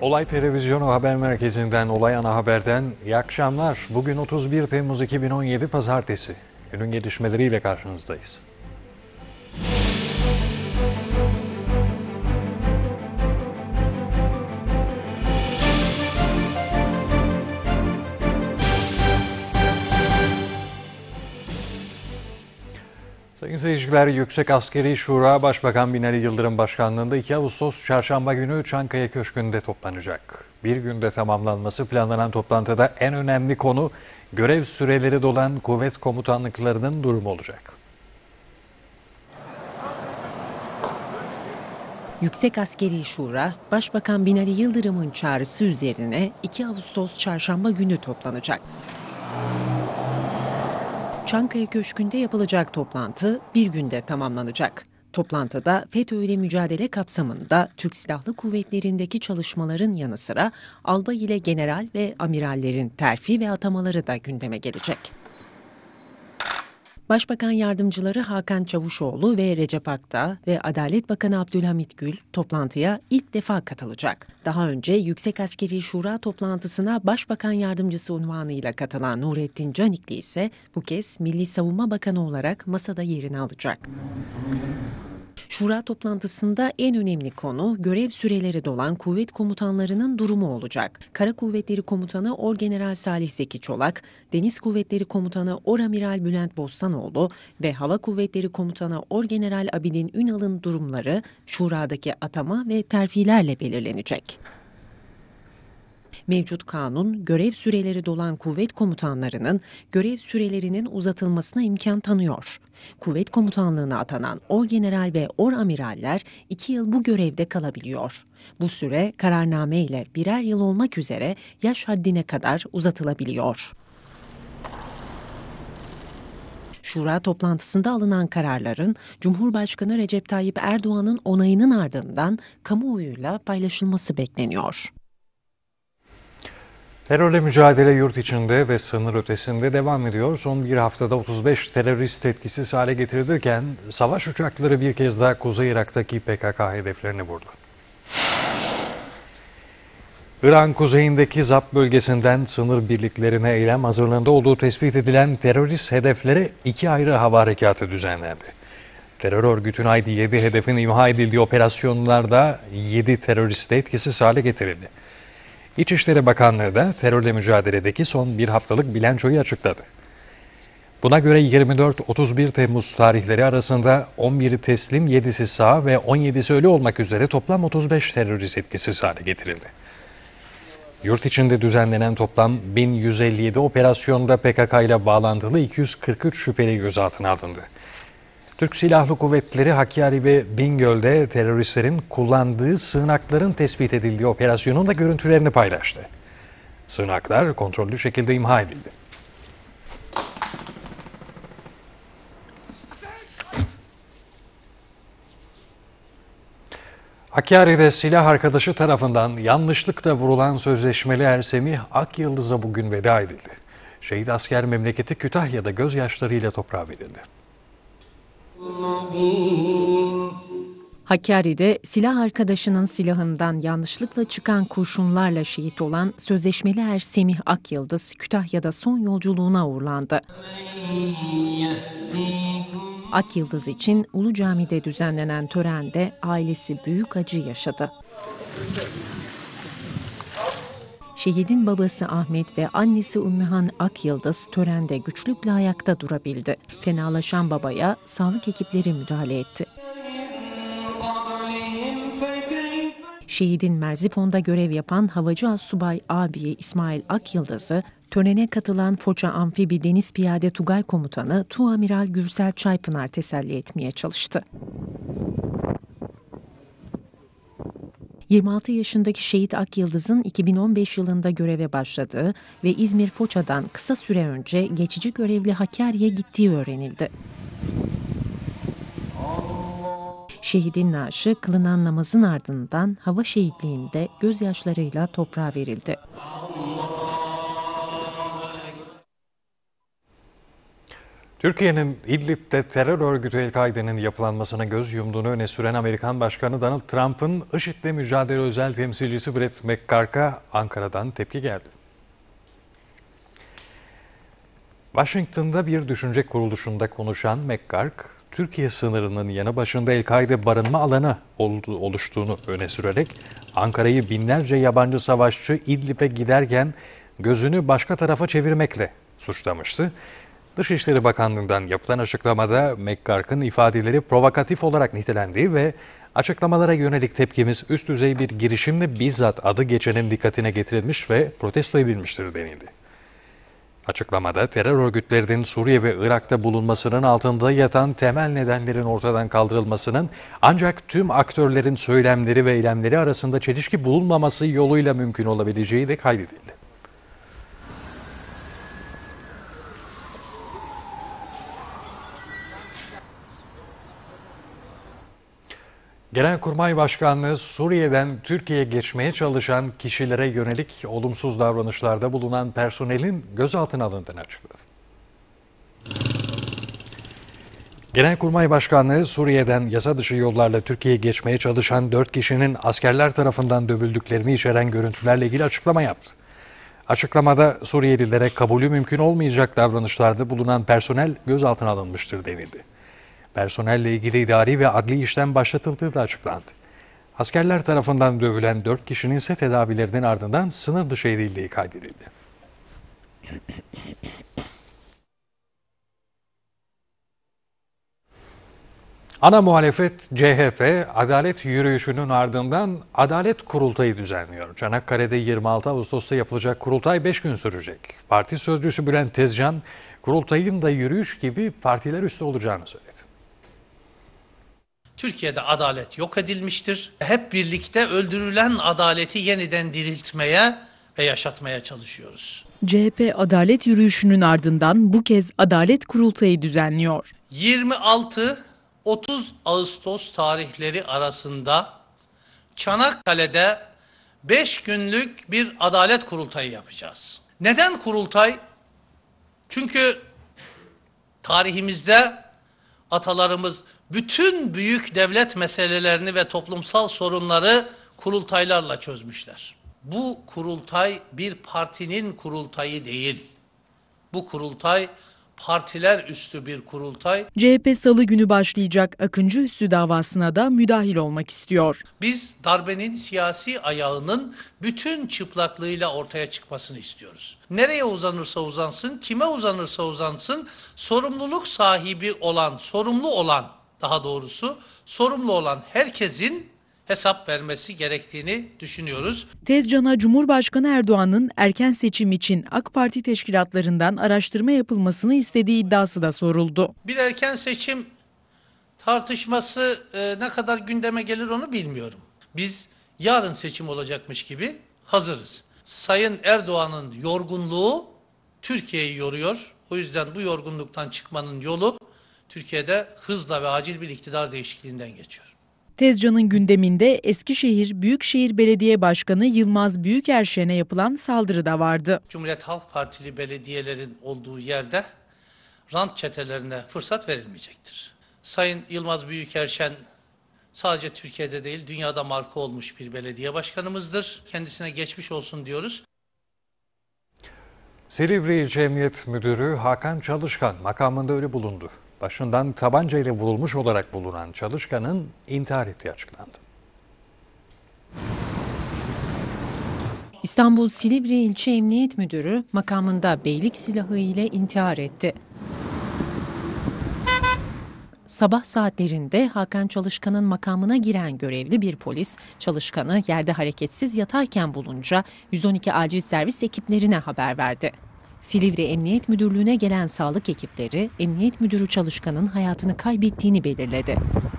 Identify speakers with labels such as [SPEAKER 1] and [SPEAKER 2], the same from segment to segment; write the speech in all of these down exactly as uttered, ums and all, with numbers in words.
[SPEAKER 1] Olay Televizyonu Haber Merkezi'nden, Olay Ana Haber'den iyi akşamlar. Bugün otuz bir Temmuz iki bin on yedi Pazartesi. Günün gelişmeleriyle karşınızdayız. Sayın seyirciler, Yüksek Askeri Şura Başbakan Binali Yıldırım Başkanlığı'nda iki Ağustos Çarşamba günü Çankaya Köşkü'nde toplanacak. Bir günde tamamlanması planlanan toplantıda en önemli konu görev süreleri dolan kuvvet komutanlıklarının durumu olacak.
[SPEAKER 2] Yüksek Askeri Şura, Başbakan Binali Yıldırım'ın çağrısı üzerine iki Ağustos Çarşamba günü toplanacak. Çankaya Köşkü'nde yapılacak toplantı bir günde tamamlanacak. Toplantıda FETÖ ile mücadele kapsamında Türk Silahlı Kuvvetleri'ndeki çalışmaların yanı sıra albay ile general ve amirallerin terfi ve atamaları da gündeme gelecek. Başbakan yardımcıları Hakan Çavuşoğlu ve Recep Akdağ ve Adalet Bakanı Abdülhamit Gül toplantıya ilk defa katılacak. Daha önce Yüksek Askeri Şura toplantısına Başbakan Yardımcısı unvanıyla katılan Nurettin Canikli ise bu kez Milli Savunma Bakanı olarak masada yerini alacak. Şura toplantısında en önemli konu görev süreleri dolan kuvvet komutanlarının durumu olacak. Kara Kuvvetleri Komutanı Orgeneral Salih Zeki Çolak, Deniz Kuvvetleri Komutanı Oramiral Bülent Bostanoğlu ve Hava Kuvvetleri Komutanı Orgeneral Abidin Ünal'ın durumları Şura'daki atama ve terfilerle belirlenecek. Mevcut kanun, görev süreleri dolan kuvvet komutanlarının görev sürelerinin uzatılmasına imkan tanıyor. Kuvvet komutanlığına atanan orgeneral ve oramiraller iki yıl bu görevde kalabiliyor. Bu süre kararname ile birer yıl olmak üzere yaş haddine kadar uzatılabiliyor. Şura toplantısında alınan kararların Cumhurbaşkanı Recep Tayyip Erdoğan'ın onayının ardından kamuoyuyla paylaşılması bekleniyor.
[SPEAKER 1] Terörle mücadele yurt içinde ve sınır ötesinde devam ediyor. Son bir haftada otuz beş terörist etkisiz hale getirilirken savaş uçakları bir kez daha Kuzey Irak'taki P K K hedeflerini vurdu. İran kuzeyindeki Zap bölgesinden sınır birliklerine eylem hazırlığında olduğu tespit edilen terörist hedeflere iki ayrı hava harekatı düzenlendi. Terör örgütüne ait yedi hedefin imha edildiği operasyonlarda yedi terörist de etkisiz hale getirildi. İçişleri Bakanlığı da terörle mücadeledeki son bir haftalık bilançoyu açıkladı. Buna göre yirmi dört otuz bir Temmuz tarihleri arasında on biri teslim, yedisi sağ ve on yedisi ölü olmak üzere toplam otuz beş terörist etkisiz hale getirildi. Yurt içinde düzenlenen toplam bin yüz elli yedi operasyonda P K K ile bağlantılı iki yüz kırk üç şüpheli gözaltına alındı. Türk Silahlı Kuvvetleri Hakkari ve Bingöl'de teröristlerin kullandığı sığınakların tespit edildiği operasyonun da görüntülerini paylaştı. Sığınaklar kontrollü şekilde imha edildi. Hakkari'de silah arkadaşı tarafından yanlışlıkla vurulan sözleşmeli Ersemih Akyıldız'a bugün veda edildi. Şehit asker memleketi Kütahya'da gözyaşlarıyla toprağa verildi.
[SPEAKER 2] Hakkari'de silah arkadaşının silahından yanlışlıkla çıkan kurşunlarla şehit olan sözleşmeli er Semih Akyıldız, Kütahya'da son yolculuğuna uğurlandı. Akyıldız için Ulu Cami'de düzenlenen törende ailesi büyük acı yaşadı. Şehidin babası Ahmet ve annesi Ümmühan Akyıldız törende güçlükle ayakta durabildi. Fenalaşan babaya sağlık ekipleri müdahale etti. Şehidin Merzifon'da görev yapan Havacı Assubay abi İsmail Akyıldız'ı törene katılan Foça Amfibi Deniz Piyade Tugay Komutanı Tuamiral Gürsel Çaypınar teselli etmeye çalıştı. yirmi altı yaşındaki şehit Akyıldız'ın iki bin on beş yılında göreve başladığı ve İzmir Foça'dan kısa süre önce geçici görevli Hakkari'ye gittiği öğrenildi. Şehidin naaşı kılınan namazın ardından hava şehitliğinde gözyaşlarıyla toprağa verildi.
[SPEAKER 1] Türkiye'nin İdlib'de terör örgütü El-Kaide'nin yapılanmasına göz yumduğunu öne süren Amerikan Başkanı Donald Trump'ın IŞİD'le mücadele özel temsilcisi Brett McGurk'a Ankara'dan tepki geldi. Washington'da bir düşünce kuruluşunda konuşan McGurk, Türkiye sınırının yanı başında El-Kaide barınma alanı oluştuğunu öne sürerek Ankara'yı binlerce yabancı savaşçı İdlib'e giderken gözünü başka tarafa çevirmekle suçlamıştı. Dışişleri Bakanlığı'ndan yapılan açıklamada McGurk'ın ifadeleri provokatif olarak nitelendiği ve açıklamalara yönelik tepkimiz üst düzey bir girişimle bizzat adı geçenin dikkatine getirilmiş ve protesto edilmiştir denildi. Açıklamada terör örgütlerinin Suriye ve Irak'ta bulunmasının altında yatan temel nedenlerin ortadan kaldırılmasının ancak tüm aktörlerin söylemleri ve eylemleri arasında çelişki bulunmaması yoluyla mümkün olabileceği de kaydedildi. Genelkurmay Başkanlığı Suriye'den Türkiye'ye geçmeye çalışan kişilere yönelik olumsuz davranışlarda bulunan personelin gözaltına alındığını açıkladı. Genelkurmay Başkanlığı Suriye'den yasa dışı yollarla Türkiye'ye geçmeye çalışan dört kişinin askerler tarafından dövüldüklerini içeren görüntülerle ilgili açıklama yaptı. Açıklamada Suriyelilere kabulü mümkün olmayacak davranışlarda bulunan personel gözaltına alınmıştır denildi. Personelle ilgili idari ve adli işlem başlatıldığı da açıklandı. Askerler tarafından dövülen dört kişinin ise tedavilerinin ardından sınır dışı edildiği kaydedildi. Ana muhalefet C H P, adalet yürüyüşünün ardından Adalet Kurultayı düzenliyor. Çanakkale'de yirmi altı Ağustos'ta yapılacak kurultay beş gün sürecek. Parti sözcüsü Bülent Tezcan, kurultayın da yürüyüş gibi partiler üstü olacağını söyledi.
[SPEAKER 3] Türkiye'de adalet yok edilmiştir. Hep birlikte öldürülen adaleti yeniden diriltmeye ve yaşatmaya çalışıyoruz.
[SPEAKER 4] C H P adalet yürüyüşünün ardından bu kez Adalet Kurultayı düzenliyor.
[SPEAKER 3] yirmi altı otuz Ağustos tarihleri arasında Çanakkale'de beş günlük bir adalet kurultayı yapacağız. Neden kurultay? Çünkü tarihimizde atalarımız bütün büyük devlet meselelerini ve toplumsal sorunları kurultaylarla çözmüşler. Bu kurultay bir partinin kurultayı değil. Bu kurultay partiler üstü bir kurultay.
[SPEAKER 4] C H P Salı günü başlayacak Akıncıüstü davasına da müdahil olmak istiyor.
[SPEAKER 3] Biz darbenin siyasi ayağının bütün çıplaklığıyla ortaya çıkmasını istiyoruz. Nereye uzanırsa uzansın, kime uzanırsa uzansın, sorumluluk sahibi olan, sorumlu olan, daha doğrusu sorumlu olan herkesin hesap vermesi gerektiğini düşünüyoruz.
[SPEAKER 4] Tezcan'a Cumhurbaşkanı Erdoğan'ın erken seçim için AK Parti teşkilatlarından araştırma yapılmasını istediği iddiası da soruldu.
[SPEAKER 3] Bir erken seçim tartışması e, ne kadar gündeme gelir onu bilmiyorum. Biz yarın seçim olacakmış gibi hazırız. Sayın Erdoğan'ın yorgunluğu Türkiye'yi yoruyor. O yüzden bu yorgunluktan çıkmanın yolu Türkiye'de hızla ve acil bir iktidar değişikliğinden geçiyor.
[SPEAKER 4] Tezcan'ın gündeminde Eskişehir Büyükşehir Belediye Başkanı Yılmaz Büyükerşen'e yapılan saldırı da vardı.
[SPEAKER 3] Cumhuriyet Halk Partili belediyelerin olduğu yerde rant çetelerine fırsat verilmeyecektir. Sayın Yılmaz Büyükerşen sadece Türkiye'de değil dünyada marka olmuş bir belediye başkanımızdır. Kendisine geçmiş olsun diyoruz.
[SPEAKER 1] Silivri İlçe Emniyet Müdürü Hakan Çalışkan makamında ölü bulundu. Başından tabancayla vurulmuş olarak bulunan Çalışkan'ın intihar ettiği açıklandı.
[SPEAKER 2] İstanbul Silivri İlçe Emniyet Müdürü makamında beylik silahı ile intihar etti. Sabah saatlerinde Hakan Çalışkan'ın makamına giren görevli bir polis, Çalışkan'ı yerde hareketsiz yatarken bulunca yüz on iki acil servis ekiplerine haber verdi. Silivri Emniyet Müdürlüğü'ne gelen sağlık ekipleri, Emniyet Müdürü Çalışkan'ın hayatını kaybettiğini belirledi.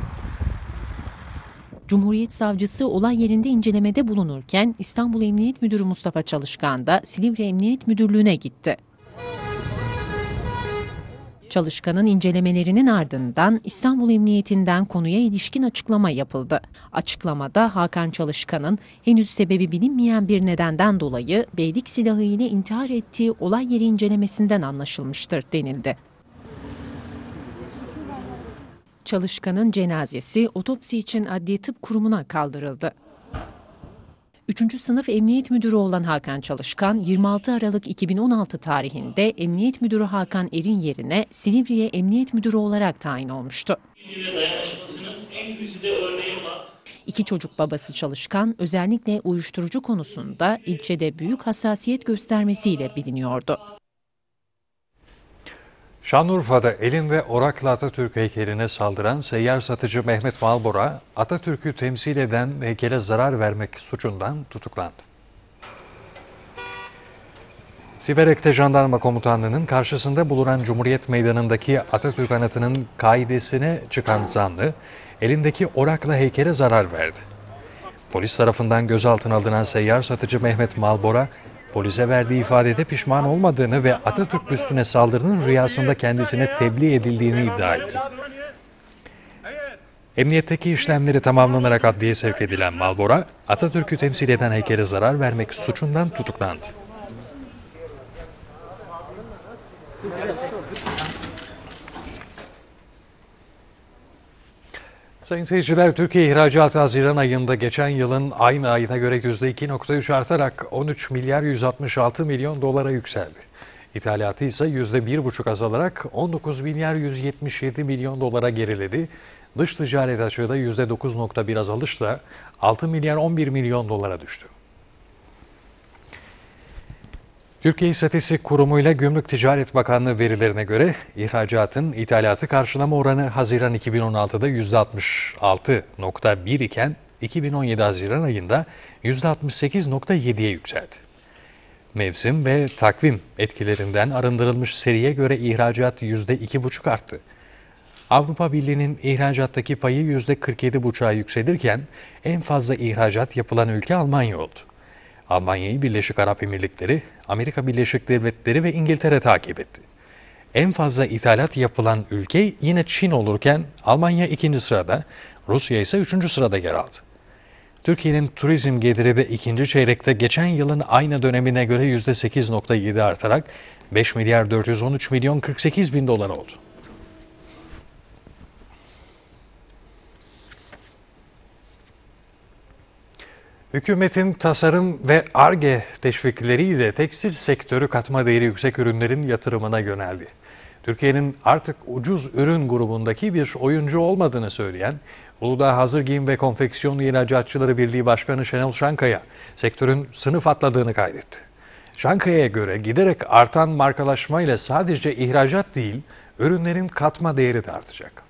[SPEAKER 2] Cumhuriyet Savcısı olay yerinde incelemede bulunurken İstanbul Emniyet Müdürü Mustafa Çalışkan da Silivri Emniyet Müdürlüğü'ne gitti. Çalışkan'ın incelemelerinin ardından İstanbul Emniyetinden konuya ilişkin açıklama yapıldı. Açıklamada Hakan Çalışkan'ın henüz sebebi bilinmeyen bir nedenden dolayı beylik silahı ile intihar ettiği olay yeri incelemesinden anlaşılmıştır denildi. Çalışkan'ın cenazesi otopsi için Adliye Tıp Kurumu'na kaldırıldı. Üçüncü sınıf emniyet müdürü olan Hakan Çalışkan, yirmi altı Aralık iki bin on altı tarihinde Emniyet Müdürü Hakan Er'in yerine Silivri'ye Emniyet Müdürü olarak tayin olmuştu. İki çocuk babası Çalışkan, özellikle uyuşturucu konusunda ilçede büyük hassasiyet göstermesiyle biliniyordu.
[SPEAKER 1] Şanlıurfa'da elinde orakla Atatürk heykeline saldıran seyyar satıcı Mehmet Malbora, Atatürk'ü temsil eden heykele zarar vermek suçundan tutuklandı. Siverek'te Jandarma Komutanlığı'nın karşısında bulunan Cumhuriyet Meydanı'ndaki Atatürk anıtının kaidesine çıkan zanlı, elindeki orakla heykele zarar verdi. Polis tarafından gözaltına alınan seyyar satıcı Mehmet Malbora, polise verdiği ifadede pişman olmadığını ve Atatürk büstüne saldırının rüyasında kendisine tebliğ edildiğini iddia etti. Emniyetteki işlemleri tamamlanarak adliyeye sevk edilen Malbora, Atatürk'ü temsil eden heykele zarar vermek suçundan tutuklandı. Sayın seyirciler, Türkiye ihracatı Haziran ayında geçen yılın aynı ayına göre yüzde iki nokta üç artarak on üç milyar yüz altmış altı milyon dolara yükseldi. İthalatı ise yüzde bir buçuk azalarak on dokuz milyar yüz yetmiş yedi milyon dolara geriledi. Dış ticaret açığı da yüzde dokuz nokta bir azalışla altı milyar on bir milyon dolara düştü. Türkiye İstatistik Kurumu ile Gümrük Ticaret Bakanlığı verilerine göre ihracatın ithalatı karşılama oranı Haziran iki bin on altıda yüzde altmış altı nokta bir iken iki bin on yedi Haziran ayında yüzde altmış sekiz nokta yediye yükseldi. Mevsim ve takvim etkilerinden arındırılmış seriye göre ihracat yüzde iki buçuk arttı. Avrupa Birliği'nin ihracattaki payı yüzde kırk yedi buçuğa yükselirken en fazla ihracat yapılan ülke Almanya oldu. Almanya'yı Birleşik Arap Emirlikleri, Amerika Birleşik Devletleri ve İngiltere takip etti. En fazla ithalat yapılan ülke yine Çin olurken Almanya ikinci sırada, Rusya ise üçüncü sırada yer aldı. Türkiye'nin turizm geliri de ikinci çeyrekte geçen yılın aynı dönemine göre yüzde sekiz nokta yedi artarak beş milyar dört yüz on üç milyon kırk sekiz bin dolar oldu. Hükümetin tasarım ve Ar-Ge teşvikleriyle tekstil sektörü katma değeri yüksek ürünlerin yatırımına yöneldi. Türkiye'nin artık ucuz ürün grubundaki bir oyuncu olmadığını söyleyen Uludağ Hazır Giyim ve Konfeksiyon İhracatçıları Birliği Başkanı Şenol Şankaya, sektörün sınıf atladığını kaydetti. Şankaya'ya göre giderek artan markalaşmayla sadece ihracat değil, ürünlerin katma değeri de artacak.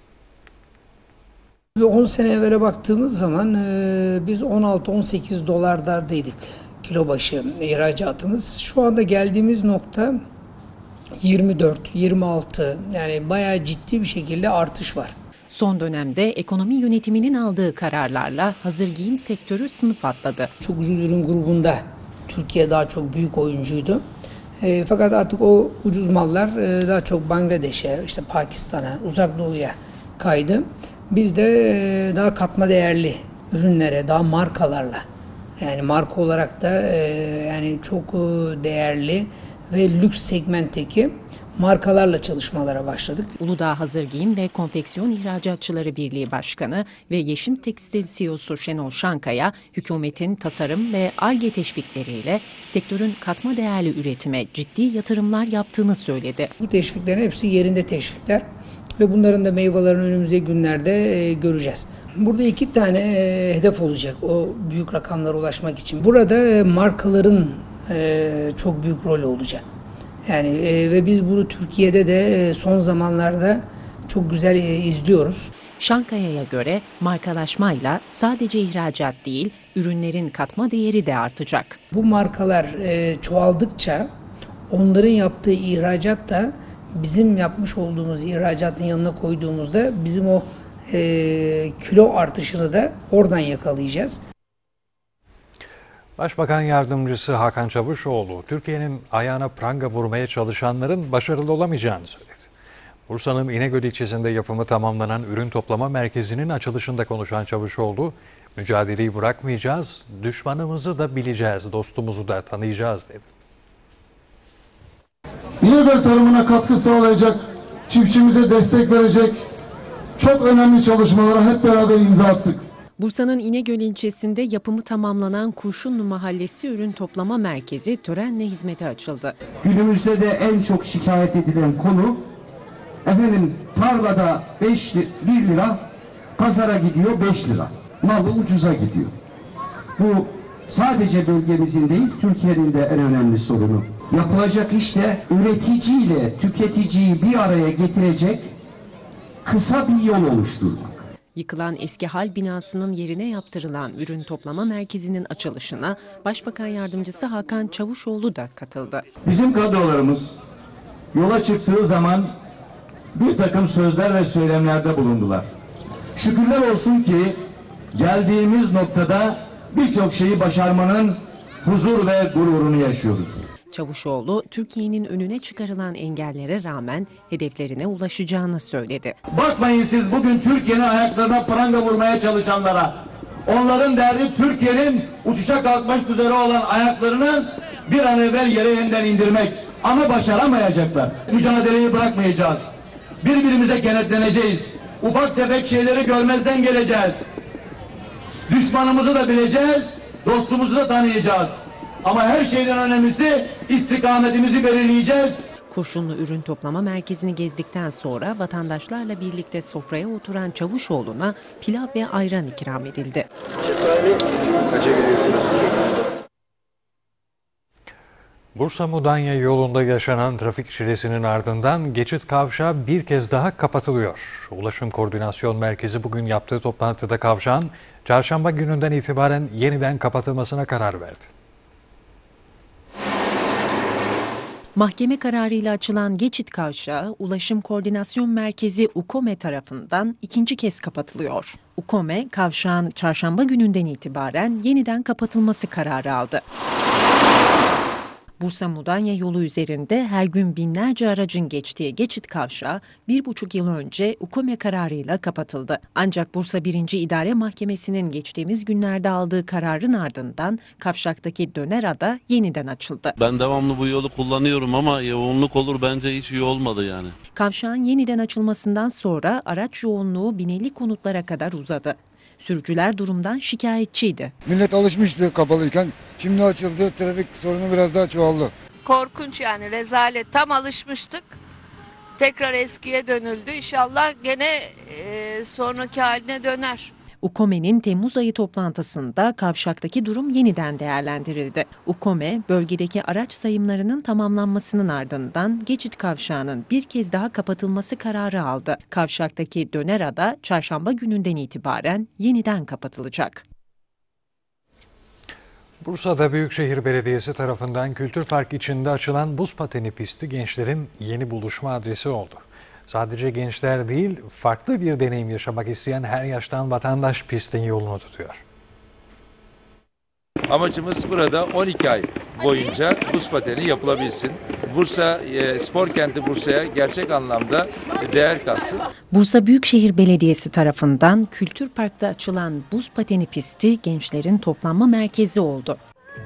[SPEAKER 5] on sene evvele baktığımız zaman e, biz on altı on sekiz dolardaydık kilo başı ihracatımız. Şu anda geldiğimiz nokta yirmi dört yirmi altı, yani bayağı ciddi bir şekilde artış var.
[SPEAKER 2] Son dönemde ekonomi yönetiminin aldığı kararlarla hazır giyim sektörü sınıf atladı.
[SPEAKER 5] Çok ucuz ürün grubunda Türkiye daha çok büyük oyuncuydu. E, fakat artık o ucuz mallar e, daha çok Bangladeş'e, işte Pakistan'a, Uzak Doğu'ya kaydı. Biz de daha katma değerli ürünlere, daha markalarla, yani marka olarak da yani çok değerli ve lüks segmentteki markalarla çalışmalara başladık.
[SPEAKER 2] Uludağ Hazır Giyim ve Konfeksiyon İhracatçıları Birliği Başkanı ve Yeşim Tekstil C E O'su Şenol Şankaya, hükümetin tasarım ve Ar-Ge teşvikleriyle sektörün katma değerli üretime ciddi yatırımlar yaptığını söyledi.
[SPEAKER 5] Bu teşviklerin hepsi yerinde teşvikler. Ve bunların da meyvelerini önümüzdeki günlerde e, göreceğiz. Burada iki tane e, hedef olacak o büyük rakamlara ulaşmak için. Burada e, markaların e, çok büyük rolü olacak. Yani e, ve biz bunu Türkiye'de de e, son zamanlarda çok güzel e, izliyoruz.
[SPEAKER 2] Şankaya'ya göre markalaşmayla sadece ihracat değil, ürünlerin katma değeri de artacak.
[SPEAKER 5] Bu markalar e, çoğaldıkça onların yaptığı ihracat da bizim yapmış olduğumuz ihracatın yanına koyduğumuzda bizim o e, kilo artışını da oradan yakalayacağız.
[SPEAKER 1] Başbakan Yardımcısı Hakan Çavuşoğlu, Türkiye'nin ayağına pranga vurmaya çalışanların başarılı olamayacağını söyledi. Bursa'nın İnegöl ilçesinde yapımı tamamlanan ürün toplama merkezinin açılışında konuşan Çavuşoğlu, mücadeleyi bırakmayacağız, düşmanımızı da bileceğiz, dostumuzu da tanıyacağız dedi.
[SPEAKER 6] İnegöl tarımına katkı sağlayacak, çiftçimize destek verecek, çok önemli çalışmalara hep beraber imza attık.
[SPEAKER 2] Bursa'nın İnegöl ilçesinde yapımı tamamlanan Kurşunlu Mahallesi Ürün Toplama Merkezi törenle hizmete açıldı.
[SPEAKER 7] Günümüzde de en çok şikayet edilen konu, efendim tarlada beş bir lira, pazara gidiyor beş lira. Malı ucuza gidiyor. Bu sadece bölgemizin değil, Türkiye'nin de en önemli sorunu. Yapılacak iş de üreticiyle tüketiciyi bir araya getirecek kısa bir yol oluşturmak.
[SPEAKER 2] Yıkılan eski hal binasının yerine yaptırılan ürün toplama merkezinin açılışına Başbakan Yardımcısı Hakan Çavuşoğlu da katıldı.
[SPEAKER 7] Bizim kadrolarımız yola çıktığı zaman bir takım sözler ve söylemlerde bulundular. Şükürler olsun ki geldiğimiz noktada birçok şeyi başarmanın huzur ve gururunu yaşıyoruz.
[SPEAKER 2] Çavuşoğlu, Türkiye'nin önüne çıkarılan engellere rağmen hedeflerine ulaşacağını söyledi.
[SPEAKER 7] Bakmayın siz bugün Türkiye'nin ayaklarına pranga vurmaya çalışanlara. Onların derdi Türkiye'nin uçuşa kalkmak üzere olan ayaklarını bir an evvel yere yeniden indirmek. Ama başaramayacaklar. Mücadeleyi bırakmayacağız. Birbirimize kenetleneceğiz. Ufak tefek şeyleri görmezden geleceğiz. Düşmanımızı da bileceğiz, dostumuzu da tanıyacağız. Ama her şeyden önemlisi istikametimizi belirleyeceğiz.
[SPEAKER 2] Kurşunlu Ürün Toplama Merkezi'ni gezdikten sonra vatandaşlarla birlikte sofraya oturan Çavuşoğlu'na pilav ve ayran ikram edildi.
[SPEAKER 1] Bursa-Mudanya yolunda yaşanan trafik çilesinin ardından geçit kavşağı bir kez daha kapatılıyor. Ulaşım Koordinasyon Merkezi bugün yaptığı toplantıda kavşağın çarşamba gününden itibaren yeniden kapatılmasına karar verdi.
[SPEAKER 2] Mahkeme kararıyla açılan geçit kavşağı Ulaşım Koordinasyon Merkezi UKOME tarafından ikinci kez kapatılıyor. UKOME, kavşağın çarşamba gününden itibaren yeniden kapatılması kararı aldı. Bursa-Mudanya yolu üzerinde her gün binlerce aracın geçtiği geçit kavşağı bir buçuk yıl önce UKOME kararıyla kapatıldı. Ancak Bursa birinci İdare Mahkemesi'nin geçtiğimiz günlerde aldığı kararın ardından kavşaktaki döner ada yeniden açıldı.
[SPEAKER 8] Ben devamlı bu yolu kullanıyorum ama yoğunluk olur bence hiç iyi olmadı yani.
[SPEAKER 2] Kavşağın yeniden açılmasından sonra araç yoğunluğu bineli konutlara kadar uzadı. Sürücüler durumdan şikayetçiydi.
[SPEAKER 6] Millet alışmıştı kapalıyken, şimdi açıldı, trafik sorunu biraz daha çoğaldı.
[SPEAKER 9] Korkunç yani, rezalet. Tam alışmıştık. Tekrar eskiye dönüldü. İnşallah gene e, sonraki haline döner.
[SPEAKER 2] UKOME'nin Temmuz ayı toplantısında kavşaktaki durum yeniden değerlendirildi. UKOME, bölgedeki araç sayımlarının tamamlanmasının ardından geçit kavşağının bir kez daha kapatılması kararı aldı. Kavşaktaki döner ada çarşamba gününden itibaren yeniden kapatılacak.
[SPEAKER 1] Bursa'da Büyükşehir Belediyesi tarafından Kültür Park içinde açılan buz pateni pisti gençlerin yeni buluşma adresi oldu. Sadece gençler değil, farklı bir deneyim yaşamak isteyen her yaştan vatandaş pistin yolunu tutuyor.
[SPEAKER 10] Amacımız burada on iki ay boyunca buz pateni yapılabilsin. Bursa, e, spor kenti Bursa'ya gerçek anlamda değer katsın.
[SPEAKER 2] Bursa Büyükşehir Belediyesi tarafından Kültür Park'ta açılan buz pateni pisti gençlerin toplanma merkezi oldu.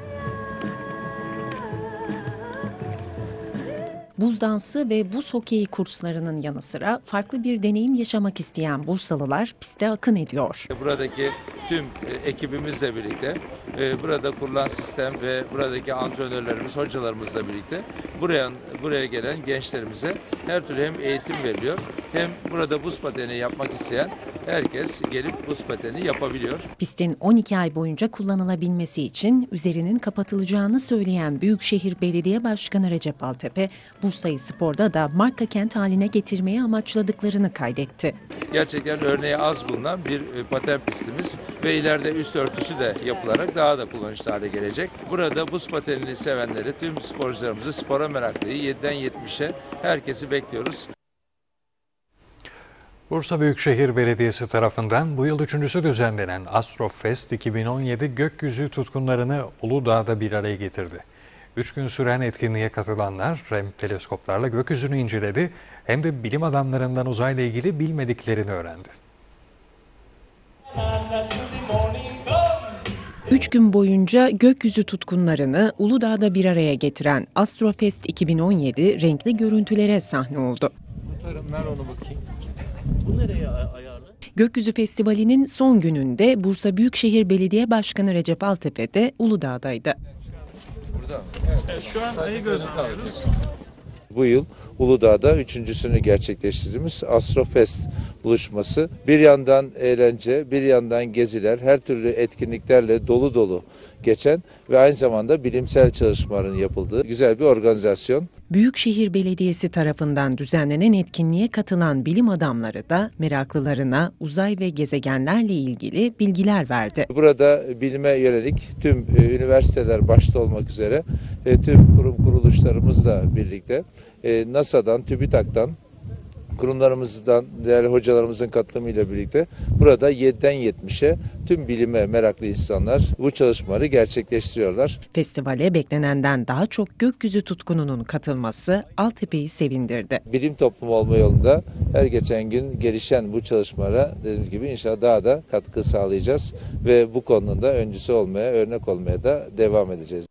[SPEAKER 2] Buz dansı ve buz hokeyi kurslarının yanı sıra farklı bir deneyim yaşamak isteyen Bursalılar piste akın ediyor.
[SPEAKER 10] Buradaki tüm ekibimizle birlikte, burada kurulan sistem ve buradaki antrenörlerimiz, hocalarımızla birlikte buraya buraya gelen gençlerimize her türlü hem eğitim veriliyor, hem burada buz pateni yapmak isteyen herkes gelip buz pateni yapabiliyor.
[SPEAKER 2] Pistin on iki ay boyunca kullanılabilmesi için üzerinin kapatılacağını söyleyen Büyükşehir Belediye Başkanı Recep Altepe, Bursa'yı sporda da marka kent haline getirmeyi amaçladıklarını kaydetti.
[SPEAKER 10] Gerçekten örneği az bulunan bir paten pistimiz ve ileride üst örtüsü de yapılarak daha da kullanışlı hale gelecek. Burada buz patenini sevenleri, tüm sporcularımızı, spora meraklıyı yediden yetmişe herkesi bekliyoruz.
[SPEAKER 1] Bursa Büyükşehir Belediyesi tarafından bu yıl üçüncüsü düzenlenen Astrofest iki bin on yedi gökyüzü tutkunlarını Uludağ'da bir araya getirdi. Üç gün süren etkinliğe katılanlar hem teleskoplarla gökyüzünü inceledi hem de bilim adamlarından uzayla ilgili bilmediklerini öğrendi.
[SPEAKER 2] Üç gün boyunca gökyüzü tutkunlarını Uludağ'da bir araya getiren Astrofest iki bin on yedi renkli görüntülere sahne oldu.
[SPEAKER 11] Ver onu bakayım. Bu nereye ayarlı?
[SPEAKER 2] Gökyüzü Festivali'nin son gününde Bursa Büyükşehir Belediye Başkanı Recep Altepe de Uludağ'daydı.
[SPEAKER 10] Burada.
[SPEAKER 11] Evet, şu an ayı gözlemliyoruz.
[SPEAKER 10] Bu yıl Uludağ'da üçüncüsünü gerçekleştirdiğimiz Astrofest buluşması. Bir yandan eğlence, bir yandan geziler, her türlü etkinliklerle dolu dolu geçen ve aynı zamanda bilimsel çalışmaların yapıldığı güzel bir organizasyon.
[SPEAKER 2] Büyükşehir Belediyesi tarafından düzenlenen etkinliğe katılan bilim adamları da meraklılarına uzay ve gezegenlerle ilgili bilgiler verdi.
[SPEAKER 10] Burada bilime yönelik tüm e, üniversiteler başta olmak üzere e, tüm kurum kuruluşlarımızla birlikte e, NASA'dan, TÜBİTAK'tan, kurumlarımızdan, değerli hocalarımızın katılımıyla birlikte burada yediden yetmişe tüm bilime meraklı insanlar bu çalışmaları gerçekleştiriyorlar.
[SPEAKER 2] Festivale beklenenden daha çok gökyüzü tutkununun katılması Altepe'yi sevindirdi.
[SPEAKER 10] Bilim toplumu olma yolunda her geçen gün gelişen bu çalışmalara dediğimiz gibi inşallah daha da katkı sağlayacağız ve bu konuda öncüsü olmaya, örnek olmaya da devam edeceğiz.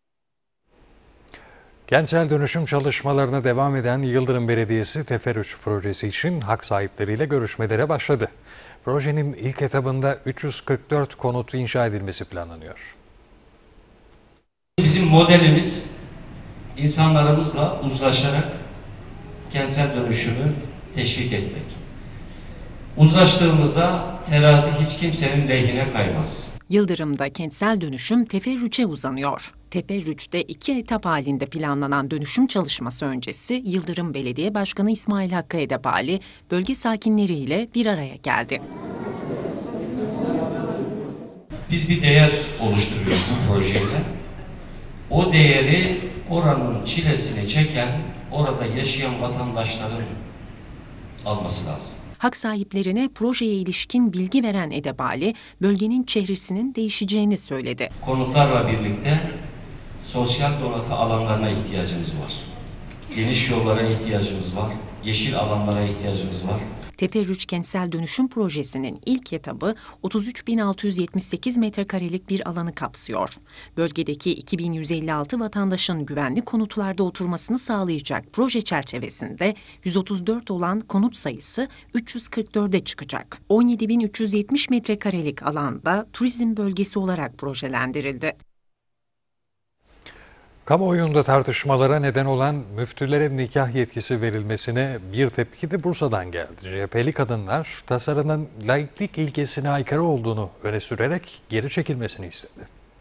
[SPEAKER 1] Kentsel dönüşüm çalışmalarına devam eden Yıldırım Belediyesi Tefer üç projesi için hak sahipleriyle görüşmelere başladı. Projenin ilk etabında üç yüz kırk dört konut inşa edilmesi planlanıyor.
[SPEAKER 12] Bizim modelimiz insanlarımızla uzlaşarak kentsel dönüşümü teşvik etmek. Uzlaştığımızda terazi hiç kimsenin lehine kaymaz.
[SPEAKER 2] Yıldırım'da kentsel dönüşüm Tefer üçe uzanıyor. Tefer üçte iki etap halinde planlanan dönüşüm çalışması öncesi Yıldırım Belediye Başkanı İsmail Hakkı Edebali bölge sakinleriyle bir araya geldi.
[SPEAKER 12] Biz bir değer oluşturuyoruz bu projeyle. O değeri oranın çilesini çeken, orada yaşayan vatandaşların alması lazım.
[SPEAKER 2] Hak sahiplerine projeye ilişkin bilgi veren Edebali, bölgenin çehresinin değişeceğini söyledi.
[SPEAKER 12] Konutlarla birlikte sosyal donatı alanlarına ihtiyacımız var. Geniş yollara ihtiyacımız var. Yeşil alanlara ihtiyacımız var.
[SPEAKER 2] Tefer üç Kentsel Dönüşüm Projesi'nin ilk etabı otuz üç bin altı yüz yetmiş sekiz metrekarelik bir alanı kapsıyor. Bölgedeki iki bin yüz elli altı vatandaşın güvenli konutlarda oturmasını sağlayacak proje çerçevesinde yüz otuz dört olan konut sayısı üç yüz kırk dörde çıkacak. on yedi bin üç yüz yetmiş metrekarelik alanda turizm bölgesi olarak projelendirildi.
[SPEAKER 1] Kamuoyunda tartışmalara neden olan müftülere nikah yetkisi verilmesine bir tepki de Bursa'dan geldi. C H P'li kadınlar tasarının laiklik ilkesine aykırı olduğunu öne sürerek geri çekilmesini istedi.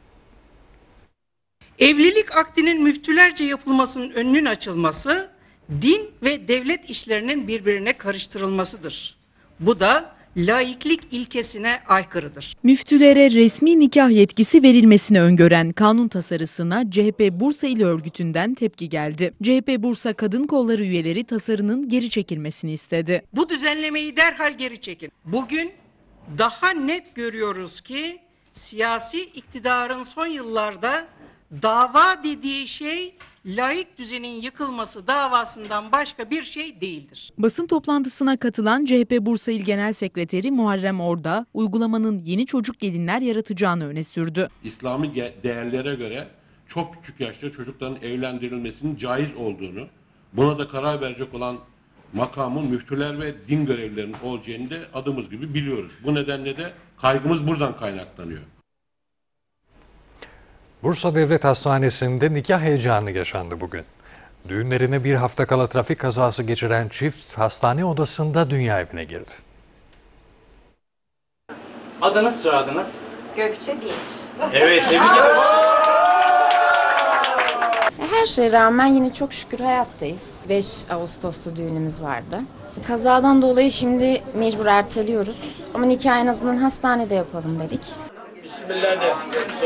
[SPEAKER 13] Evlilik akdinin müftülerce yapılmasının önünün açılması, din ve devlet işlerinin birbirine karıştırılmasıdır. Bu da laiklik ilkesine aykırıdır.
[SPEAKER 4] Müftülere resmi nikah yetkisi verilmesini öngören kanun tasarısına C H P Bursa İl Örgütü'nden tepki geldi. C H P Bursa Kadın Kolları üyeleri tasarının geri çekilmesini istedi.
[SPEAKER 13] Bu düzenlemeyi derhal geri çekin. Bugün daha net görüyoruz ki siyasi iktidarın son yıllarda dava dediği şey laik düzenin yıkılması davasından başka bir şey değildir.
[SPEAKER 4] Basın toplantısına katılan C H P Bursa İl Genel Sekreteri Muharrem Orda, uygulamanın yeni çocuk gelinler yaratacağını öne sürdü.
[SPEAKER 14] İslami değerlere göre çok küçük yaşta çocukların evlendirilmesinin caiz olduğunu, buna da karar verecek olan makamın müftüler ve din görevlilerinin olacağını da adımız gibi biliyoruz. Bu nedenle de kaygımız buradan kaynaklanıyor.
[SPEAKER 1] Bursa Devlet Hastanesi'nde nikah heyecanı yaşandı bugün. Düğünlerine bir hafta kala trafik kazası geçiren çift hastane odasında dünya evine girdi.
[SPEAKER 11] Adınız, soyadınız?
[SPEAKER 15] Gökçe Dinç.
[SPEAKER 11] Evet, tebrik ederim.
[SPEAKER 15] Her şeye rağmen yine çok şükür hayattayız. beş Ağustos'ta düğünümüz vardı. Kazadan dolayı şimdi mecbur erteliyoruz. Ama nikah en azından hastanede yapalım dedik.
[SPEAKER 11] Bismillah de.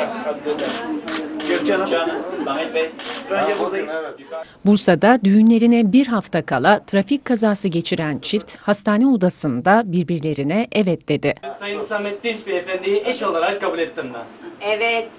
[SPEAKER 11] Gökçe Hanım, Samet Bey. Önce buradayız.
[SPEAKER 2] Bursa'da düğünlerine bir hafta kala trafik kazası geçiren çift hastane odasında birbirlerine evet dedi.
[SPEAKER 11] Sayın Samet Dinç Beyefendi'yi eş olarak kabul ettim ben.
[SPEAKER 15] Evet.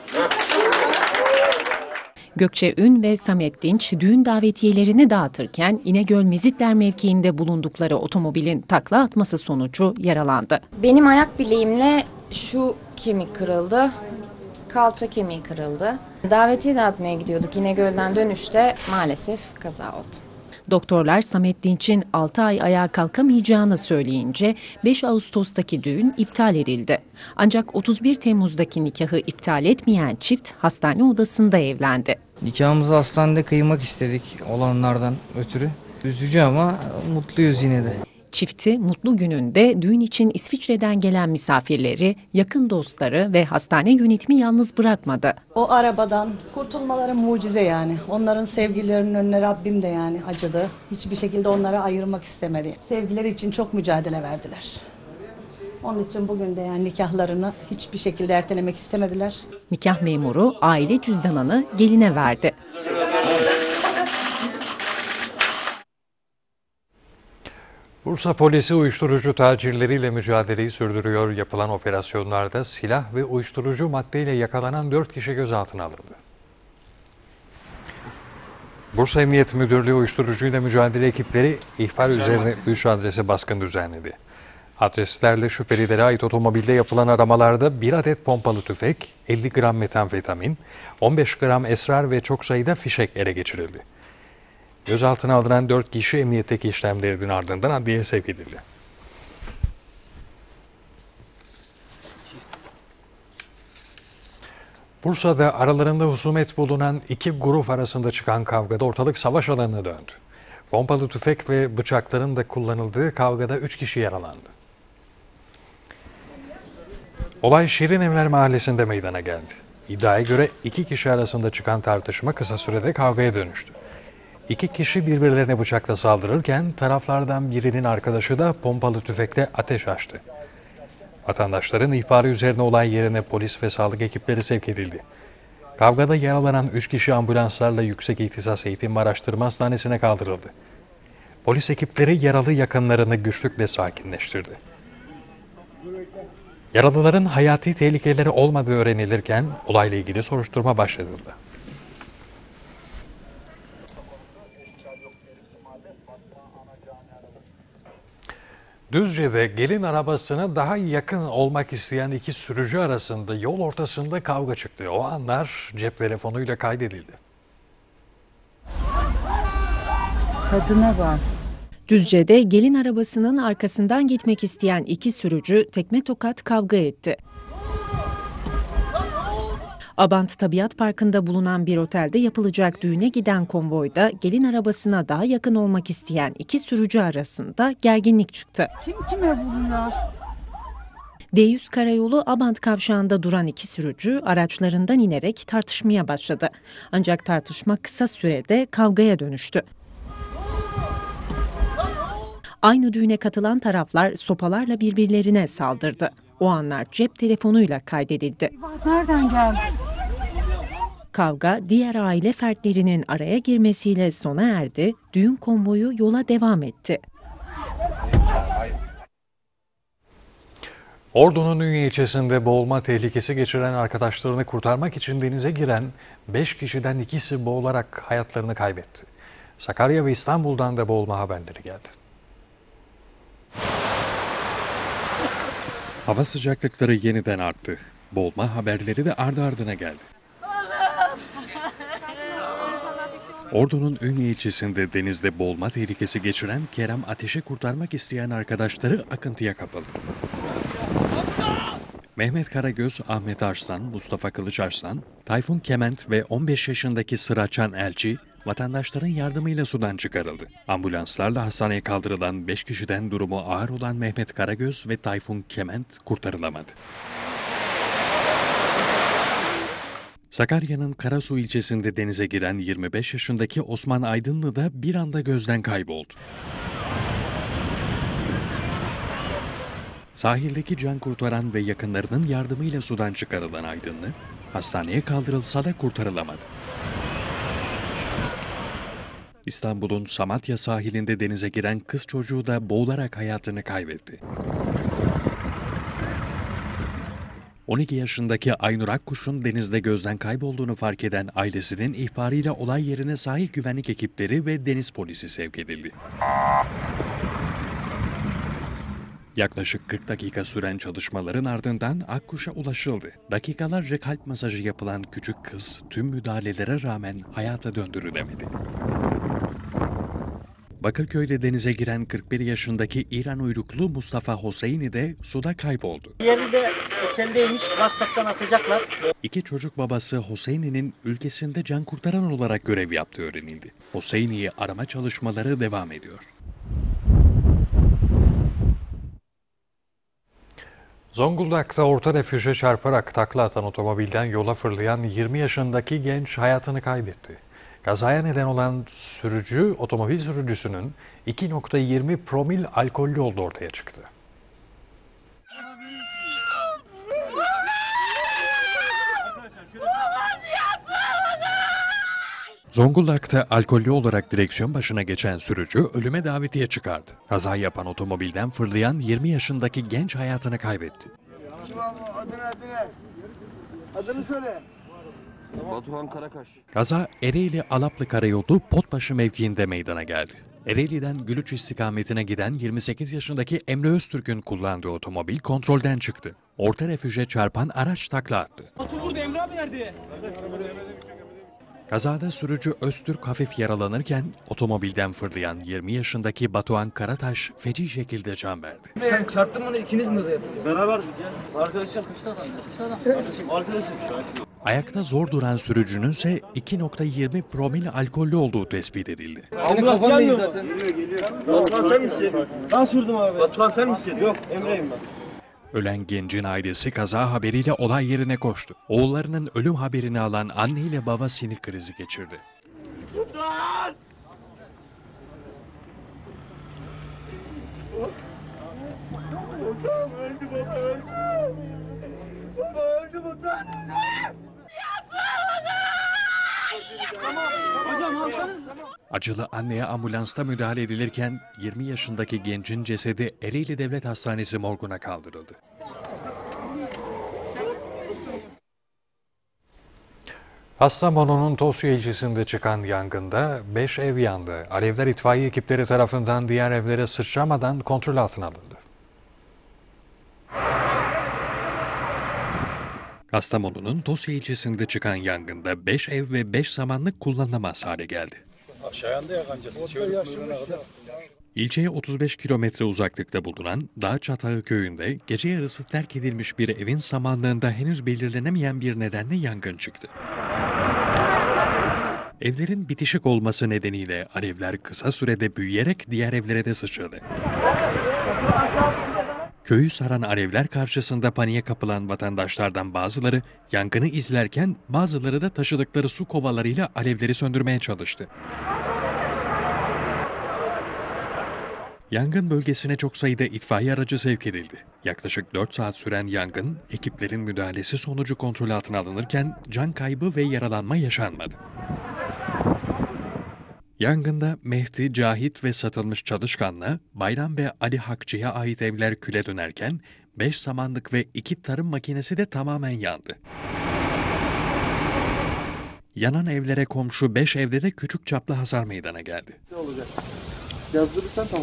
[SPEAKER 2] Gökçe Ün ve Samet Dinç düğün davetiyelerini dağıtırken İnegöl Mezitler mevkiinde bulundukları otomobilin takla atması sonucu yaralandı.
[SPEAKER 15] Benim ayak bileğimle şu kemik kırıldı. Kalça kemiği kırıldı. Davetiye dağıtmaya gidiyorduk. İnegöl'den dönüşte maalesef kaza oldu.
[SPEAKER 2] Doktorlar Samet Dinç'in altı ay ayağa kalkamayacağını söyleyince beş Ağustos'taki düğün iptal edildi. Ancak otuz bir Temmuz'daki nikahı iptal etmeyen çift hastane odasında evlendi.
[SPEAKER 16] Nikahımızı hastanede kıymak istedik olanlardan ötürü. Üzücü ama mutluyuz yine de.
[SPEAKER 2] Çifti mutlu gününde düğün için İsviçre'den gelen misafirleri, yakın dostları ve hastane yönetimi yalnız bırakmadı.
[SPEAKER 17] O arabadan kurtulmaları mucize yani. Onların sevgilerinin önüne Rabbim de yani acıdı. Hiçbir şekilde onları ayırmak istemedi. Sevgileri için çok mücadele verdiler. Onun için bugün de yani nikahlarını hiçbir şekilde ertelemek istemediler.
[SPEAKER 2] Nikah memuru aile cüzdanını geline verdi.
[SPEAKER 1] Bursa polisi uyuşturucu tacirleriyle mücadeleyi sürdürüyor. Yapılan operasyonlarda silah ve uyuşturucu maddeyle yakalanan dört kişi gözaltına alındı. Bursa Emniyet Müdürlüğü uyuşturucuyla mücadele ekipleri ihbar üzerine üç adrese baskın düzenledi. Adreslerle şüphelilere ait otomobilde yapılan aramalarda bir adet pompalı tüfek, elli gram metamfetamin, on beş gram esrar ve çok sayıda fişek ele geçirildi. Gözaltına alınan dört kişi emniyetteki işlemlerinin ardından adliyeye sevk edildi. Bursa'da aralarında husumet bulunan iki grup arasında çıkan kavgada ortalık savaş alanına döndü. Pompalı tüfek ve bıçakların da kullanıldığı kavgada üç kişi yaralandı. Olay Şirinevler Mahallesi'nde meydana geldi. İddiaya göre iki kişi arasında çıkan tartışma kısa sürede kavgaya dönüştü. İki kişi birbirlerine bıçakla saldırırken taraflardan birinin arkadaşı da pompalı tüfekle ateş açtı. Vatandaşların ihbarı üzerine olay yerine polis ve sağlık ekipleri sevk edildi. Kavgada yaralanan üç kişi ambulanslarla Yüksek İhtisas Eğitim ve Araştırma Hastanesi'ne kaldırıldı. Polis ekipleri yaralı yakınlarını güçlükle sakinleştirdi. Yaralıların hayati tehlikeleri olmadığı öğrenilirken olayla ilgili soruşturma başlatıldı. Düzce'de gelin arabasına daha yakın olmak isteyen iki sürücü arasında yol ortasında kavga çıktı. O anlar cep telefonuyla kaydedildi.
[SPEAKER 2] Kadına bak. Düzce'de gelin arabasının arkasından gitmek isteyen iki sürücü tekme tokat kavga etti. Abant Tabiat Parkı'nda bulunan bir otelde yapılacak düğüne giden konvoyda gelin arabasına daha yakın olmak isteyen iki sürücü arasında gerginlik çıktı.
[SPEAKER 18] Kim kime vuruyor?
[SPEAKER 2] D yüz Karayolu Abant kavşağında duran iki sürücü araçlarından inerek tartışmaya başladı. Ancak tartışma kısa sürede kavgaya dönüştü. Aynı düğüne katılan taraflar sopalarla birbirlerine saldırdı. O anlar cep telefonuyla kaydedildi.
[SPEAKER 18] Nereden geldi?
[SPEAKER 2] Kavga diğer aile fertlerinin araya girmesiyle sona erdi. Düğün konvoyu yola devam etti.
[SPEAKER 1] Ordu'nun Ünye ilçesinde boğulma tehlikesi geçiren arkadaşlarını kurtarmak için denize giren beş kişiden ikisi boğularak hayatlarını kaybetti. Sakarya ve İstanbul'dan da boğulma haberleri geldi. Hava sıcaklıkları yeniden arttı. Boğulma haberleri de ardı ardına geldi. Ordu'nun Ünye ilçesinde denizde boğulma tehlikesi geçiren Kerem Ateş'i kurtarmak isteyen arkadaşları akıntıya kapıldı. Mehmet Karagöz, Ahmet Arslan, Mustafa Kılıç Arslan, Tayfun Kement ve on beş yaşındaki Sıraçan Elçi, vatandaşların yardımıyla sudan çıkarıldı. Ambulanslarla hastaneye kaldırılan beş kişiden durumu ağır olan Mehmet Karagöz ve Tayfun Kement kurtarılamadı. Sakarya'nın Karasu ilçesinde denize giren yirmi beş yaşındaki Osman Aydınlı da bir anda gözden kayboldu. Sahildeki can kurtaran ve yakınlarının yardımıyla sudan çıkarılan Aydınlı, hastaneye kaldırılsa da kurtarılamadı. İstanbul'un Samatya sahilinde denize giren kız çocuğu da boğularak hayatını kaybetti. on iki yaşındaki Aynur Akkuş'un denizde gözden kaybolduğunu fark eden ailesinin ihbarıyla olay yerine sahil güvenlik ekipleri ve deniz polisi sevk edildi. Yaklaşık kırk dakika süren çalışmaların ardından Akkuş'a ulaşıldı. Dakikalarca kalp masajı yapılan küçük kız tüm müdahalelere rağmen hayata döndürülemedi. Bakırköy'de denize giren kırk bir yaşındaki İran uyruklu Mustafa Hoseyni de suda kayboldu.
[SPEAKER 11] Yeri de oteldeymiş, WhatsApp'tan atacaklar.
[SPEAKER 1] İki çocuk babası Hoseyni'nin ülkesinde can kurtaran olarak görev yaptığı öğrenildi. Hoseyni'yi arama çalışmaları devam ediyor. Zonguldak'ta orta refüje çarparak takla atan otomobilden yola fırlayan yirmi yaşındaki genç hayatını kaybetti. Kazaya neden olan sürücü, otomobil sürücüsünün iki nokta yirmi promil alkollü olduğu ortaya çıktı. Zonguldak'ta alkollü olarak direksiyon başına geçen sürücü ölüme davetiye çıkardı. Kaza yapan otomobilden fırlayan yirmi yaşındaki genç hayatını kaybetti.
[SPEAKER 19] Adını adını. Adını söyle. Batuhan Karakaş.
[SPEAKER 1] Kaza Ereğli Alaplı Karayolu Potbaşı mevkiinde meydana geldi. Ereğli'den Gülüç istikametine giden yirmi sekiz yaşındaki Emre Öztürk'ün kullandığı otomobil kontrolden çıktı. Orta refüje çarpan araç takla attı.
[SPEAKER 19] Batu burada, Emre abi nerede?
[SPEAKER 1] Kazada sürücü Öztürk hafif yaralanırken otomobilden fırlayan yirmi yaşındaki Batuhan Karataş feci şekilde can verdi.
[SPEAKER 19] Sen çarptın mı, ikiniz mi hızlı yaptınız? Beraber arkadaşım. Arkadaşım. Arkadaşım.
[SPEAKER 1] Ayakta zor duran sürücünün ise iki nokta yirmi promil alkollü olduğu tespit edildi.
[SPEAKER 19] Ambulans gelmiyor mu? Geliyor geliyor. Batuhan sen misin? Ben sürdüm abi. Batuhan sen misin? Yok, Emre'yim ben.
[SPEAKER 1] Ölen gencin ailesi kaza haberiyle olay yerine koştu. Oğullarının ölüm haberini alan anne ile baba sinir krizi geçirdi.
[SPEAKER 19] Sultan! Öldü baba, öldü. Baba öldü Sultan. Hocam alsanız.
[SPEAKER 1] Acılı anneye ambulansta müdahale edilirken yirmi yaşındaki gencin cesedi Ereğli Devlet Hastanesi morguna kaldırıldı. Kastamonu'nun Tosya ilçesinde çıkan yangında beş ev yandı. Alevler itfaiye ekipleri tarafından diğer evlere sıçramadan kontrol altına alındı. Kastamonu'nun Tosya ilçesinde çıkan yangında beş ev ve beş samanlık kullanılamaz hale geldi.
[SPEAKER 19] Aşağıda yakancası.
[SPEAKER 1] İlçeye otuz beş kilometre uzaklıkta bulunan Dağ Çatağı köyünde gece yarısı terk edilmiş bir evin samanlığında henüz belirlenemeyen bir nedenle yangın çıktı. Evlerin bitişik olması nedeniyle alevler kısa sürede büyüyerek diğer evlere de sıçradı. Köyü saran alevler karşısında paniğe kapılan vatandaşlardan bazıları yangını izlerken bazıları da taşıdıkları su kovalarıyla alevleri söndürmeye çalıştı. Yangın bölgesine çok sayıda itfaiye aracı sevk edildi. Yaklaşık dört saat süren yangın, ekiplerin müdahalesi sonucu kontrol altına alınırken can kaybı ve yaralanma yaşanmadı. Yangında Mehdi, Cahit ve satılmış Çalışkan'la Bayram ve Ali Hakçı'ya ait evler küle dönerken beş samanlık ve iki tarım makinesi de tamamen yandı. Yanan evlere komşu beş evde de küçük çaplı hasar meydana geldi.
[SPEAKER 19] Ne olacak? Yazdırırsan tamam.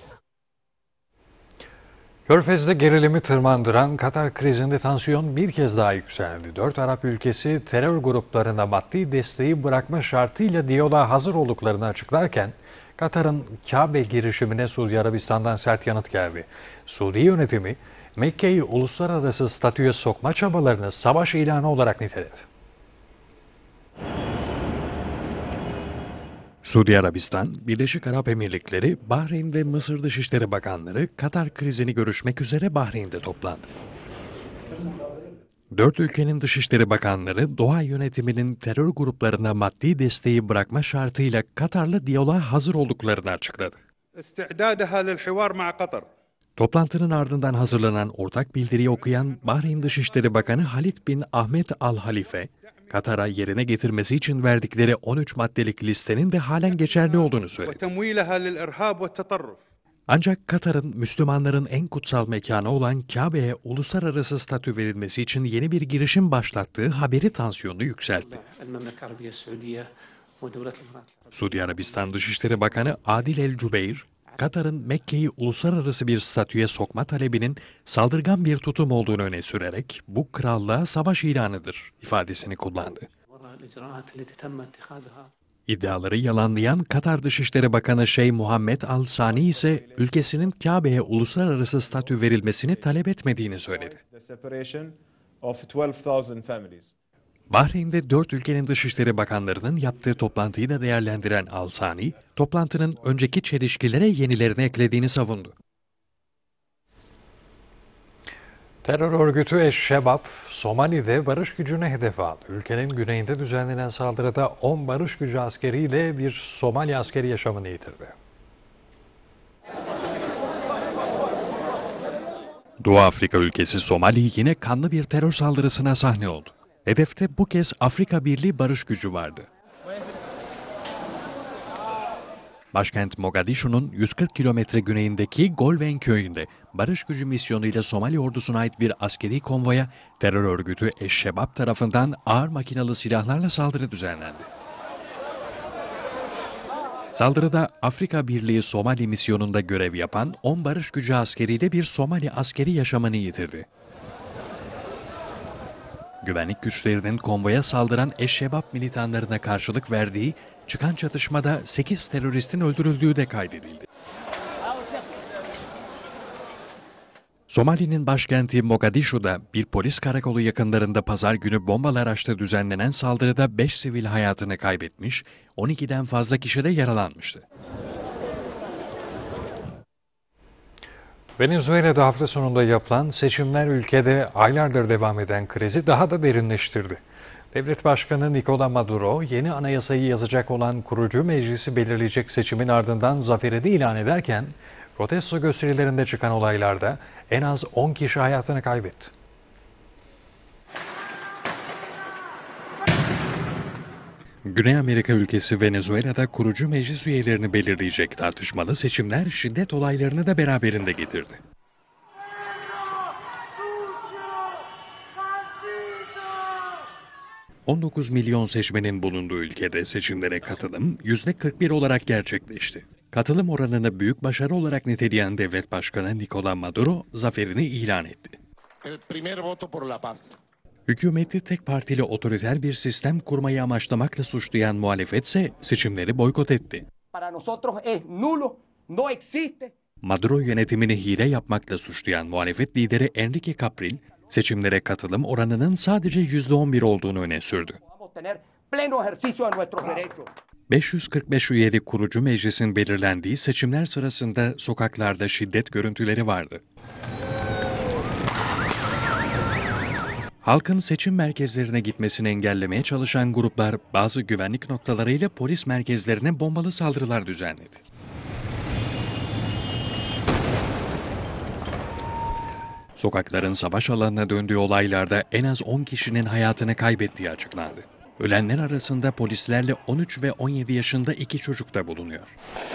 [SPEAKER 1] Körfez'de gerilimi tırmandıran Katar krizinde tansiyon bir kez daha yükseldi. Dört Arap ülkesi terör gruplarına maddi desteği bırakma şartıyla diyaloğa hazır olduklarını açıklarken Katar'ın Kabe girişimine Suudi Arabistan'dan sert yanıt geldi. Suudi yönetimi Mekke'yi uluslararası statüye sokma çabalarını savaş ilanı olarak niteledi. Suudi Arabistan, Birleşik Arap Emirlikleri, Bahreyn ve Mısır Dışişleri Bakanları Katar krizini görüşmek üzere Bahreyn'de toplandı. Dört ülkenin Dışişleri Bakanları Doha yönetiminin terör gruplarına maddi desteği bırakma şartıyla Katar'la diyaloğa hazır olduklarını açıkladı. Toplantının ardından hazırlanan ortak bildiriyi okuyan Bahreyn Dışişleri Bakanı Halid bin Ahmet Al Halife, Katar'a yerine getirmesi için verdikleri on üç maddelik listenin de halen geçerli olduğunu söyledi. Ancak Katar'ın Müslümanların en kutsal mekanı olan Kabe'ye uluslararası statü verilmesi için yeni bir girişim başlattığı haberi tansiyonunu yükseltti. Suudi Arabistan Dışişleri Bakanı Adil El Cubeyr, Katar'ın Mekke'yi uluslararası bir statüye sokma talebinin saldırgan bir tutum olduğunu öne sürerek bu krallığa savaş ilanıdır ifadesini kullandı. İddiaları yalanlayan Katar Dışişleri Bakanı Şeyh Muhammed Al Sani ise ülkesinin Kabe'ye uluslararası statü verilmesini talep etmediğini söyledi. Bahreyn'de dört ülkenin dışişleri bakanlarının yaptığı toplantıyı da değerlendiren Al Sani, toplantının önceki çelişkilere yenilerini eklediğini savundu. Terör örgütü Eş-Şebab, Somali'de barış gücüne hedef aldı. Ülkenin güneyinde düzenlenen saldırıda on barış gücü askeriyle bir Somali askeri yaşamını yitirdi. Doğu Afrika ülkesi Somali yine kanlı bir terör saldırısına sahne oldu. Hedefte bu kez Afrika Birliği barış gücü vardı. Başkent Mogadishu'nun yüz kırk kilometre güneyindeki Golven köyünde barış gücü misyonuyla Somali ordusuna ait bir askeri konvoya terör örgütü Eş-Şebab tarafından ağır makinalı silahlarla saldırı düzenlendi. Saldırıda Afrika Birliği Somali misyonunda görev yapan on barış gücü askeriyle bir Somali askeri yaşamını yitirdi. Güvenlik güçlerinin konvoya saldıran Eş-Şebab militanlarına karşılık verdiği çıkan çatışmada sekiz teröristin öldürüldüğü de kaydedildi. Somali'nin başkenti Mogadishu'da bir polis karakolu yakınlarında pazar günü bombalı araçta düzenlenen saldırıda beş sivil hayatını kaybetmiş, on ikiden fazla kişi de yaralanmıştı. Venezuela'da hafta sonunda yapılan seçimler ülkede aylardır devam eden krizi daha da derinleştirdi. Devlet Başkanı Nicolás Maduro, yeni anayasayı yazacak olan kurucu meclisi belirleyecek seçimin ardından zaferini ilan ederken, protesto gösterilerinde çıkan olaylarda en az on kişi hayatını kaybetti. Güney Amerika ülkesi Venezuela'da kurucu meclis üyelerini belirleyecek tartışmalı seçimler şiddet olaylarını da beraberinde getirdi. on dokuz milyon seçmenin bulunduğu ülkede seçimlere katılım yüzde kırk bir olarak gerçekleşti. Katılım oranını büyük başarı olarak niteleyen Devlet Başkanı Nicolás Maduro zaferini ilan etti. Hükümeti tek partili otoriter bir sistem kurmayı amaçlamakla suçlayan muhalefet ise seçimleri boykot etti. Maduro yönetimini hile yapmakla suçlayan muhalefet lideri Enrique Capriles, seçimlere katılım oranının sadece yüzde on bir olduğunu öne sürdü. beş yüz kırk beş üyeli kurucu meclisin belirlendiği seçimler sırasında sokaklarda şiddet görüntüleri vardı. Halkın seçim merkezlerine gitmesini engellemeye çalışan gruplar bazı güvenlik noktalarıyla polis merkezlerine bombalı saldırılar düzenledi. Sokakların savaş alanına döndüğü olaylarda en az on kişinin hayatını kaybettiği açıklandı. Ölenler arasında polislerle on üç ve on yedi yaşında iki çocuk da bulunuyor.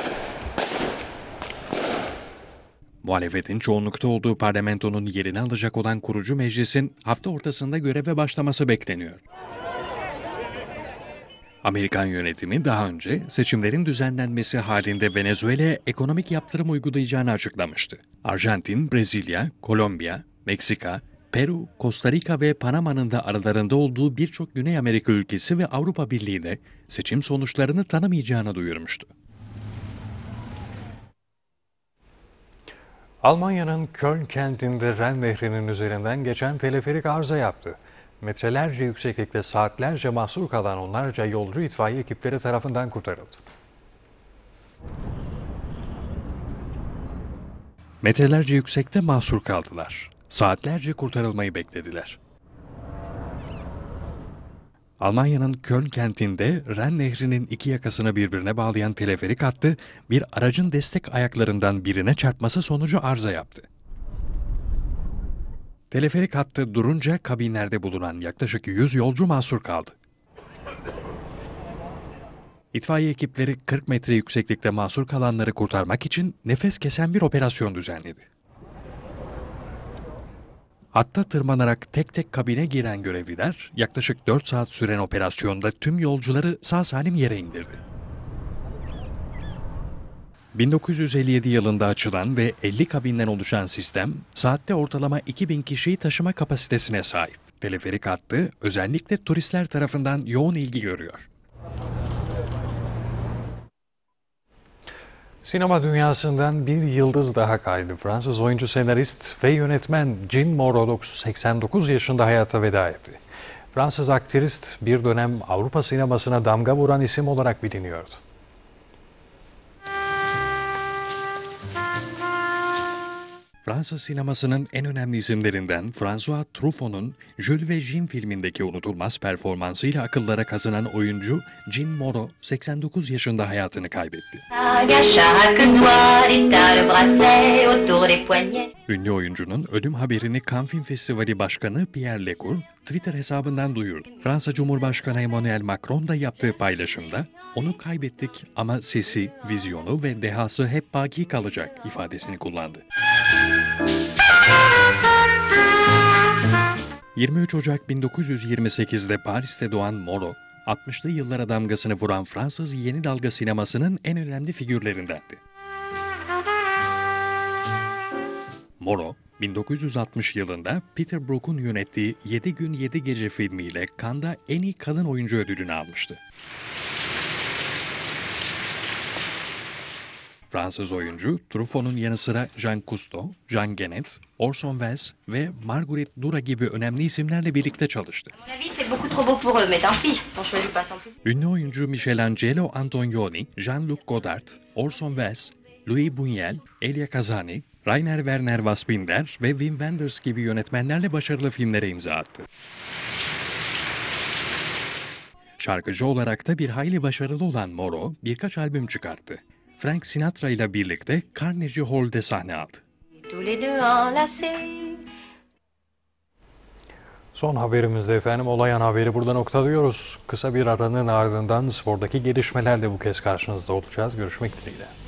[SPEAKER 1] Muhalefetin çoğunlukta olduğu parlamentonun yerini alacak olan kurucu meclisin hafta ortasında göreve başlaması bekleniyor. Amerikan yönetimi daha önce seçimlerin düzenlenmesi halinde Venezuela'ya ekonomik yaptırım uygulayacağını açıklamıştı. Arjantin, Brezilya, Kolombiya, Meksika, Peru, Costa Rica ve Panama'nın da aralarında olduğu birçok Güney Amerika ülkesi ve Avrupa Birliği de seçim sonuçlarını tanımayacağını duyurmuştu. Almanya'nın Köln kentinde Ren Nehri'nin üzerinden geçen teleferik arıza yaptı. Metrelerce yükseklikte saatlerce mahsur kalan onlarca yolcu itfaiye ekipleri tarafından kurtarıldı. Metrelerce yüksekte mahsur kaldılar. Saatlerce kurtarılmayı beklediler. Almanya'nın Köln kentinde Ren Nehri'nin iki yakasını birbirine bağlayan teleferik hattı bir aracın destek ayaklarından birine çarpması sonucu arıza yaptı. Teleferik hattı durunca kabinlerde bulunan yaklaşık yüz yolcu mahsur kaldı. İtfaiye ekipleri kırk metre yükseklikte mahsur kalanları kurtarmak için nefes kesen bir operasyon düzenledi. Hatta tırmanarak tek tek kabine giren görevliler yaklaşık dört saat süren operasyonda tüm yolcuları sağ salim yere indirdi. bin dokuz yüz elli yedi yılında açılan ve elli kabinden oluşan sistem, saatte ortalama iki bin kişiyi taşıma kapasitesine sahip. Teleferik hattı özellikle turistler tarafından yoğun ilgi görüyor. Sinema dünyasından bir yıldız daha kaydı. Fransız oyuncu, senarist ve yönetmen Jean Moreau seksen dokuz yaşında hayata veda etti. Fransız aktrist bir dönem Avrupa sinemasına damga vuran isim olarak biliniyordu. Fransız sinemasının en önemli isimlerinden François Truffaut'un Jules ve Jim filmindeki unutulmaz performansıyla akıllara kazınan oyuncu Jean Moreau seksen dokuz yaşında hayatını kaybetti. Ünlü oyuncunun ölüm haberini Cannes Film Festivali Başkanı Pierre Lecour Twitter hesabından duyurdu. Fransa Cumhurbaşkanı Emmanuel Macron da yaptığı paylaşımda "Onu kaybettik ama sesi, vizyonu ve dehası hep baki kalacak" ifadesini kullandı. yirmi üç Ocak bin dokuz yüz yirmi sekiz'de Paris'te doğan Moreau, altmışlı yıllara damgasını vuran Fransız yeni dalga sinemasının en önemli figürlerindendi. Moreau, bin dokuz yüz altmış yılında Peter Brook'un yönettiği Yedi Gün Yedi Gece filmiyle Cannes'da en iyi kadın oyuncu ödülünü almıştı. Fransız oyuncu, Truffaut'un yanı sıra Jean Cousteau, Jean Genet, Orson Welles ve Marguerite Duras gibi önemli isimlerle birlikte çalıştı. Ünlü oyuncu Michelangelo Antonioni, Jean-Luc Godard, Orson Welles, Louis Buñuel, Elia Kazani, Rainer Werner Fassbinder ve Wim Wenders gibi yönetmenlerle başarılı filmlere imza attı. Şarkıcı olarak da bir hayli başarılı olan Moreau birkaç albüm çıkarttı. Frank Sinatra ile birlikte Carnegie Hall'de sahne aldı. Son haberimizde efendim olay ana haberi burada noktalıyoruz. Kısa bir aranın ardından spordaki gelişmelerle bu kez karşınızda olacağız. Görüşmek dileğiyle.